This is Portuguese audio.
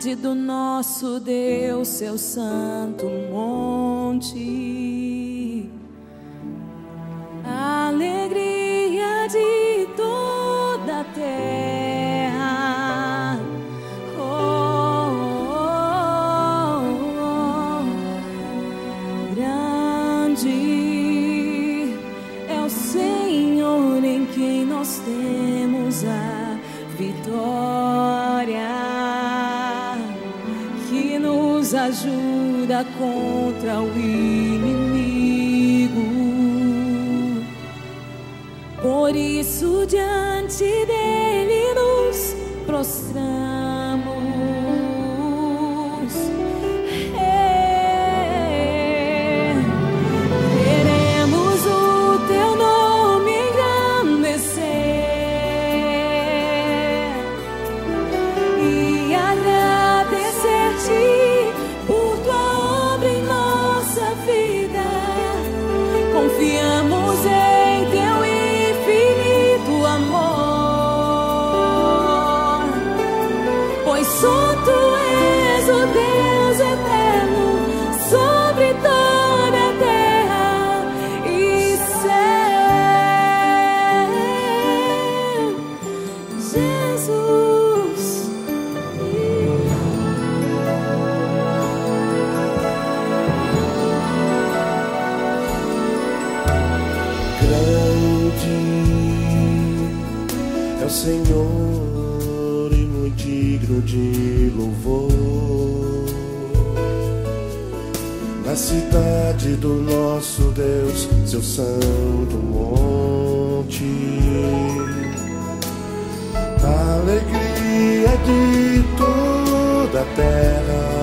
cidade do nosso Deus, seu santo monte. A alegria de toda a terra. Grande é o Senhor em quem nós temos a vitória, que nos ajuda contra o inimigo. Por isso diante dele nos prostramos. Queremos o teu nome engrandecer e agradecer-te por tua obra em nossa vida. Confiamos em teu infinito amor, pois só tu és o Deus eterno sobre toda a terra e céu. Jesus. Grande é o Senhor e muito digno de louvor. Na cidade do nosso Deus, seu santo monte. A alegria de toda a terra.